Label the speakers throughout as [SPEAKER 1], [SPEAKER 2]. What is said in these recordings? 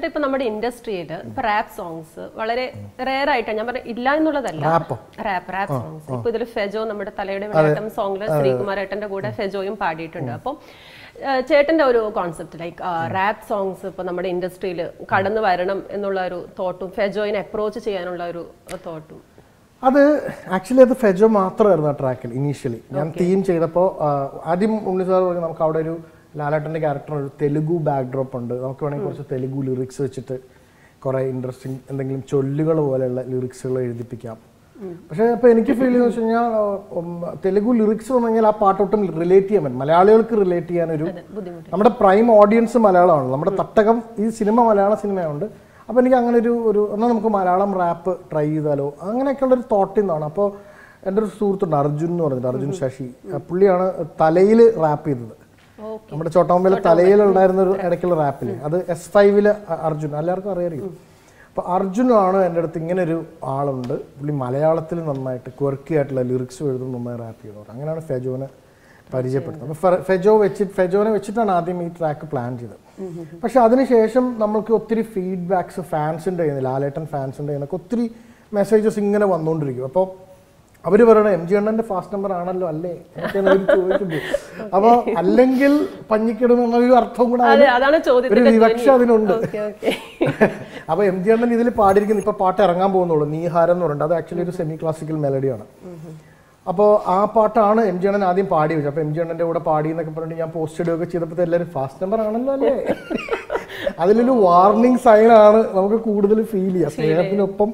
[SPEAKER 1] ഇപ്പൊ നമ്മുടെ ഇൻഡസ്ട്രിയിൽ ഇപ്പൊ റാപ്പ് സോങ്സ് വളരെ റെയർ ആയിട്ടാണ് ഞാൻ പറഞ്ഞ ഇല്ല എന്നുള്ളതല്ല റാപ്പ് സോങ്സ് ഇപ്പൊ ഇതിൽ ഫെജോ നമ്മുടെ തലയുടെ വെള്ളാട്ടം സോങ്ങില് ശ്രീകുമാർ ഏട്ടന്റെ കൂടെ ഫെജോയും പാടിയിട്ടുണ്ട്. അപ്പം ചേട്ടന്റെ ഒരു കോൺസെപ്റ്റ് ലൈക്ക് റാപ്പ് സോങ്സ് ഇപ്പൊ നമ്മുടെ ഇൻഡസ്ട്രിയിൽ കടന്നു വരണം എന്നുള്ള ഒരു തോട്ടും ഫെജോയിനെ അപ്രോച്ച് ചെയ്യാനുള്ള ഒരു തോട്ടും
[SPEAKER 2] അത് ആക്ച്വലി അത് ഫെജോ മാത്രമായിരുന്നു ആ ട്രാക്കിൽ ഇനീഷ്യലി ഞാൻ തീം ചെയ്തപ്പോൾ ആദ്യം ഉണ്ണി സാർ പറഞ്ഞു നമുക്ക് അവിടെ ഒരു ലാലേട്ടൻ്റെ ക്യാരക്ടർ ഒരു തെലുഗു ബാക്ക്ഡ്രോപ്പ് ഉണ്ട്, നമുക്ക് വേണമെങ്കിൽ കുറച്ച് തെലുഗു ലിറിക്സ് വെച്ചിട്ട് കുറേ ഇൻട്രസ്റ്റിംഗ് എന്തെങ്കിലും ചൊല്ലുകൾ പോലെയുള്ള ലിറിക്സുകൾ എഴുതിപ്പിക്കാം. പക്ഷേ ഇപ്പോൾ എനിക്ക് ഫീൽ ചെയ്യുന്നത് വെച്ച് കഴിഞ്ഞാൽ തെലുഗു ലിറിക്സ് വന്നു കഴിഞ്ഞാൽ ആ പാട്ടൊട്ടും റിലേറ്റ് ചെയ്യാൻ പറ്റും, മലയാളികൾക്ക് റിലേറ്റ് ചെയ്യാനൊരു നമ്മുടെ പ്രൈം ഓഡിയൻസ് മലയാളമാണ്, നമ്മുടെ തട്ടകം ഈ സിനിമ മലയാള സിനിമയുണ്ട്. അപ്പോൾ എനിക്ക് അങ്ങനെ ഒരു എന്നാൽ നമുക്ക് മലയാളം റാപ്പ് ട്രൈ ചെയ്താലോ അങ്ങനെയൊക്കെയുള്ളൊരു തോട്ടിൽ നിന്നാണ്. അപ്പോൾ എൻ്റെ ഒരു സുഹൃത്തുണ്ട് അർജുൻ എന്ന് പറഞ്ഞിട്ട്, അർജുൻ ശശി, പുള്ളിയാണ് തലയിൽ റാപ്പ് ചെയ്തത്. നമ്മുടെ ചോട്ടാമ്പയിലെ തലയിലുണ്ടായിരുന്ന ഒരു ഇടയ്ക്കുള്ള റാപ്പിൽ അത് S5 അർജുൻ എല്ലാവർക്കും അറിയാം. അപ്പോൾ അർജുനാണ് എൻ്റെ അടുത്ത് ഇങ്ങനെ ഒരു ആളുണ്ട്, പുള്ളി മലയാളത്തിൽ നന്നായിട്ട് ക്വർക്കി ആയിട്ടുള്ള ലിറിക്സ് എഴുതും, നന്നായി റാപ്പ് ചെയ്യുന്നത്. അങ്ങനെയാണ് ഫെജോനെ പരിചയപ്പെടുന്നത്. അപ്പോൾ ഫെജോനെ വെച്ചിട്ടാണ് ആദ്യം ഈ ട്രാക്ക് പ്ലാൻ ചെയ്തത്. പക്ഷെ അതിനുശേഷം നമുക്ക് ഒത്തിരി ഫീഡ്ബാക്സ് ഫാൻസിൻ്റെ കയ്യിൽ നിന്ന്, ലാലേട്ടൻ ഫാൻസിൻ്റെ കയ്യിൽ നിന്നൊക്കെ ഒത്തിരി മെസ്സേജസ് ഇങ്ങനെ വന്നുകൊണ്ടിരിക്കും. അപ്പോൾ അവർ പറയണത് MG അണ്ണൻ്റെ ഫാസ്റ്റ് നമ്പർ ആണല്ലോ അല്ലേ എന്നൊക്കെയാണ് അവർ ചോദിക്കുന്നത്. അപ്പോൾ അല്ലെങ്കിൽ പഞ്ഞിക്കിടുന്നൊരു അർത്ഥവും കൂടെ ഒരു വിവക്ഷ അതിനുണ്ട്. അപ്പോൾ MG അണ്ണൻ ഇതിൽ പാടിയിരിക്കുന്നത് ഇപ്പോൾ പാട്ട് ഇറങ്ങാൻ പോകുന്നുള്ളൂ, നീഹാരം എന്ന് പറയുന്നത്. അത് ആക്ച്വലി ഒരു സെമി ക്ലാസിക്കൽ മെലഡിയാണ്. അപ്പോൾ ആ പാട്ടാണ് MG അണ്ണൻ ആദ്യം പാടി വെച്ചത്. അപ്പോൾ MG അണ്ണൻ്റെ കൂടെ പാടി എന്നൊക്കെ പറഞ്ഞിട്ട് ഞാൻ പോസ്റ്റ് ഇടുകയൊക്കെ ചെയ്തപ്പോൾ എല്ലാവരും ഫാസ്റ്റ് നമ്പർ ആണല്ലോ അല്ലേ, അതിലൊരു വാർണിംഗ് സൈനാണ് നമുക്ക് കൂടുതൽ ഫീൽ ചെയ്യുക, സ്നേഹത്തിനൊപ്പം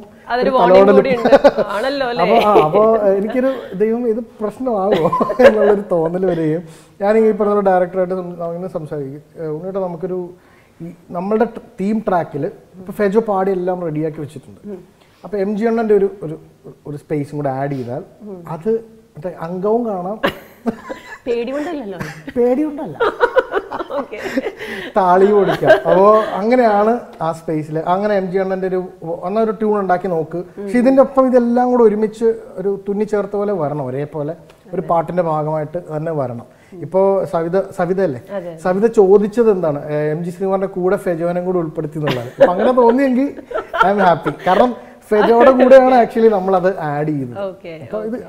[SPEAKER 2] അപ്പോൾ എനിക്കൊരു ദൈവം ഇത് പ്രശ്നമാകുമോ എന്നുള്ളൊരു തോന്നൽ വരികയും ഞാൻ ഈ പറഞ്ഞ ഡയറക്ടറായിട്ട് ഇങ്ങനെ സംസാരിക്കും, ഉണ്ണിയിട്ട് നമുക്കൊരു നമ്മളുടെ തീം ട്രാക്കിൽ ഇപ്പോൾ ഫെജോ പാടി എല്ലാം റെഡിയാക്കി വെച്ചിട്ടുണ്ട്. അപ്പോൾ MG അണ്ണൻ്റെ ഒരു സ്പേസും കൂടെ ആഡ് ചെയ്താൽ അത് മറ്റേ അംഗവും കാണാം, പേടിയുണ്ടല്ല താളിയും ഓടിക്കാം. അപ്പോൾ അങ്ങനെയാണ് ആ സ്പേസിൽ അങ്ങനെ MG അണ്ണൻ്റെ ഒരു ട്യൂൺ ഉണ്ടാക്കി നോക്ക്. പക്ഷെ ഇതിൻ്റെ ഒപ്പം ഇതെല്ലാം കൂടെ ഒരുമിച്ച് ഒരു തുന്നിച്ചേർത്ത പോലെ വരണം, ഒരേപോലെ ഒരു പാട്ടിന്റെ ഭാഗമായിട്ട് തന്നെ വരണം. ഇപ്പോൾ സവിത അല്ലേ, സവിത ചോദിച്ചത് എന്താണ് MG ശ്രീകുമാറിന്റെ കൂടെ ഫെജോനെ കൂടെ ഉൾപ്പെടുത്തി എന്നുള്ളത്. അപ്പം അങ്ങനെ തോന്നിയെങ്കിൽ ഐ എം ഹാപ്പി, കാരണം ഫെജോയുടെ കൂടെയാണ് ആക്ച്വലി നമ്മളത് ആഡ് ചെയ്യുന്നത്. അപ്പോൾ ഇത്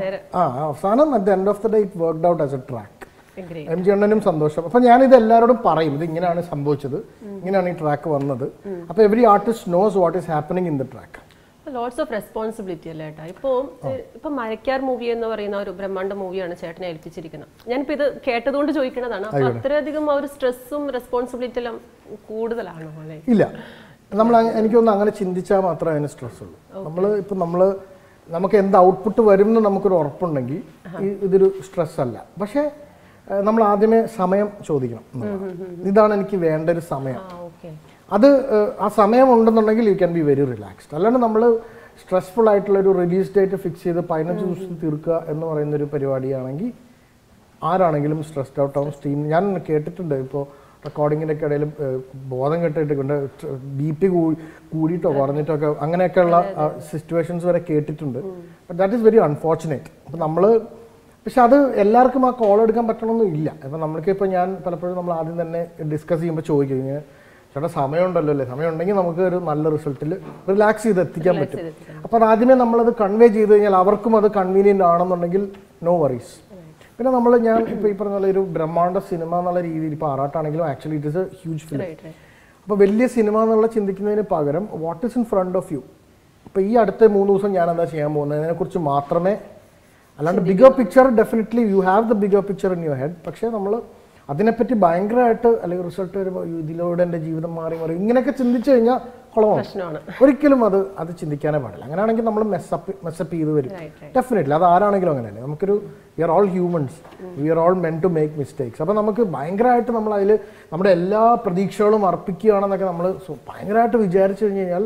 [SPEAKER 2] അവസാനം at the end of the day it worked out as a track. MG അണ്ണനും സന്തോഷം. അപ്പം ഞാനിത് എല്ലാവരോടും പറയും, ഇത് ഇങ്ങനെയാണ് സംഭവിച്ചത്, ഇങ്ങനെയാണ് ഈ ട്രാക്ക് വന്നത്. അപ്പോൾ every artist knows what is happening in the track.
[SPEAKER 1] Lots of responsibility അല്ലേ ഏട്ടാ. ഇപ്പൊ മരക്കാർ മൂവി എന്ന് പറയുന്ന ഒരു ബ്രഹ്മാണ്ഡ മൂവിയാണ് ചേട്ടനെ ഏൽപ്പിച്ചിരിക്കുന്നത്. ഞാനിപ്പോ ഇത് കേട്ടതുകൊണ്ട് ചോദിക്കുന്നതാണ്. അപ്പൊ അത്രയധികം ആ ഒരു സ്ട്രെസ്സും റെസ്പോൺസിബിലിറ്റി എല്ലാം കൂടുതലാണോ?
[SPEAKER 2] ഇല്ല, എനിക്കൊന്നും അങ്ങനെ ചിന്തിച്ചാൽ മാത്രമേ അതിന് സ്ട്രെസ് ഉള്ളൂ. നമുക്ക് എന്ത് ഔട്ട്പുട്ട് വരും എന്ന് നമുക്കൊരു ഉറപ്പുണ്ടെങ്കിൽ ഇതൊരു സ്ട്രെസ് അല്ല. പക്ഷേ നമ്മൾ ആദ്യമേ സമയം ചോദിക്കണം, ഇതാണ് എനിക്ക് വേണ്ട ഒരു സമയം. അത് ആ സമയം ഉണ്ടെന്നുണ്ടെങ്കിൽ you can be very relaxed. അല്ലാണ്ട് നമ്മൾ സ്ട്രെസ്ഫുൾ ആയിട്ടുള്ള ഒരു റിലീസ് ഡേറ്റ് ഫിക്സ് ചെയ്ത് 15 ദിവസത്തിൽ തീർക്കുക എന്ന് പറയുന്നൊരു പരിപാടിയാണെങ്കിൽ ആരാണെങ്കിലും സ്ട്രെസ്ഡ് ഔട്ട് ആവും. ഞാൻ കേട്ടിട്ടുണ്ട്, ഇപ്പോൾ റെക്കോർഡിങ്ങിൻ്റെ ഒക്കെ ഇടയിൽ ബോധം കെട്ടിട്ടുണ്ട്, BP കൂടിയിട്ടോ കുറഞ്ഞിട്ടോ ഒക്കെ അങ്ങനെയൊക്കെയുള്ള സിറ്റുവേഷൻസ് വരെ കേട്ടിട്ടുണ്ട്. But that is very unfortunate. അപ്പം പക്ഷെ അത് എല്ലാവർക്കും ആ കോൾ എടുക്കാൻ പറ്റണമെന്നും ഇല്ല. ഇപ്പം നമ്മൾക്കിപ്പോൾ ഞാൻ പലപ്പോഴും നമ്മൾ ആദ്യം തന്നെ ഡിസ്കസ് ചെയ്യുമ്പോൾ ചോദിക്കും, ഇങ്ങനെ ചേട്ടാ സമയമുണ്ടല്ലോ അല്ലേ, സമയം ഉണ്ടെങ്കിൽ നമുക്ക് ഒരു നല്ല റിസൾട്ടിൽ റിലാക്സ് ചെയ്ത് എത്തിക്കാൻ പറ്റും. അപ്പോൾ അത് ആദ്യമേ നമ്മളത് കൺവേ ചെയ്ത് കഴിഞ്ഞാൽ അവർക്കും അത് കൺവീനിയൻ്റ് ആണെന്നുണ്ടെങ്കിൽ നോ വറീസ്. പിന്നെ ഞാൻ ഇപ്പോൾ ഈ പറഞ്ഞ ഒരു ബ്രഹ്മാണ്ഡ സിനിമ എന്നുള്ള രീതിയിൽ ഇപ്പോൾ ആറാട്ടാണെങ്കിലും actually it is a huge film. അപ്പോൾ വലിയ സിനിമ എന്നുള്ള ചിന്തിക്കുന്നതിന് പകരം what is in front of you. ഇപ്പോൾ ഈ അടുത്ത 3 ദിവസം ഞാൻ എന്താ ചെയ്യാൻ പോകുന്നതിനെക്കുറിച്ച് മാത്രമേ, അല്ലാണ്ട് bigger picture definitely you have the bigger picture in your head. പക്ഷേ നമ്മൾ അതിനെപ്പറ്റി ഭയങ്കരമായിട്ട് അല്ലെങ്കിൽ റിസൾട്ട് വരുമ്പോൾ ഇതിലൂടെ എൻ്റെ ജീവിതം മാറി ഇങ്ങനെയൊക്കെ ചിന്തിച്ചു കഴിഞ്ഞാൽ കുളമാണ്. ഒരിക്കലും അത് ചിന്തിക്കാനേ പാടില്ല. അങ്ങനെയാണെങ്കിൽ നമ്മൾ മെസ്സപ്പ് ചെയ്ത് വരും ഡെഫിനറ്റ്ലി. അത് ആരാണെങ്കിലും അങ്ങനെയല്ലേ, നമുക്കൊരു we are all humans, we are all men to make mistakes. അപ്പോൾ നമുക്ക് ഭയങ്കരമായിട്ട് നമ്മൾ അതിൽ നമ്മുടെ എല്ലാ പ്രതീക്ഷകളും അർപ്പിക്കുകയാണെന്നൊക്കെ നമ്മൾ ഭയങ്കരമായിട്ട് വിചാരിച്ചു കഴിഞ്ഞ് കഴിഞ്ഞാൽ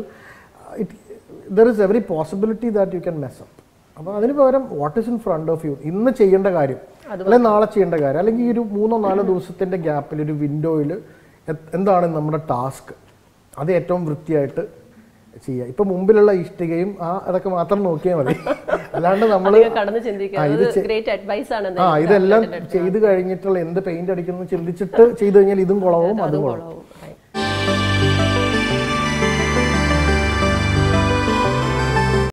[SPEAKER 2] there is every possibility that you can mess up. അപ്പോൾ അതിന് പകരം what is in front of you, ഇന്ന് ചെയ്യേണ്ട കാര്യം അല്ലെങ്കിൽ നാളെ ചെയ്യേണ്ട കാര്യം, അല്ലെങ്കിൽ ഈ ഒരു 3-4 ദിവസത്തിൻ്റെ ഗ്യാപ്പിൽ ഒരു വിൻഡോയിൽ എന്താണ് നമ്മുടെ ടാസ്ക്, അത് ഏറ്റവും വൃത്തിയായിട്ട് ചെയ്യുക. ഇപ്പം മുമ്പിലുള്ള ഇഷ്ടികയും അതൊക്കെ മാത്രം നോക്കിയാൽ മതി. അല്ലാണ്ട് നമ്മൾ ഇതെല്ലാം ചെയ്ത് കഴിഞ്ഞിട്ടുള്ള എന്ത് പെയിന്റ് അടിക്കുന്നു ചിന്തിച്ചിട്ട് ചെയ്ത് കഴിഞ്ഞാൽ ഇതും കുളവും അതും കുളവും.